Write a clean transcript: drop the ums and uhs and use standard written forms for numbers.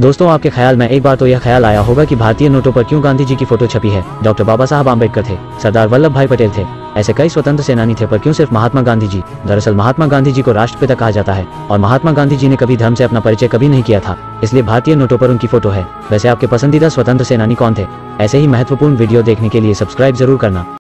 दोस्तों, आपके ख्याल में एक बार तो यह ख्याल आया होगा कि भारतीय नोटों पर क्यों गांधी जी की फोटो छपी है। डॉक्टर बाबा साहब आम्बेडकर थे, सरदार वल्लभ भाई पटेल थे, ऐसे कई स्वतंत्र सेनानी थे, पर क्यों सिर्फ महात्मा गांधी जी। दरअसल महात्मा गांधी जी को राष्ट्रपिता कहा जाता है और महात्मा गांधी जी ने कभी धर्म से अपना परिचय कभी नहीं किया था, इसलिए भारतीय नोटों पर उनकी फोटो है। वैसे आपके पसंदीदा स्वतंत्र सेनानी कौन थे? ऐसे ही महत्वपूर्ण वीडियो देखने के लिए सब्सक्राइब जरूर करना।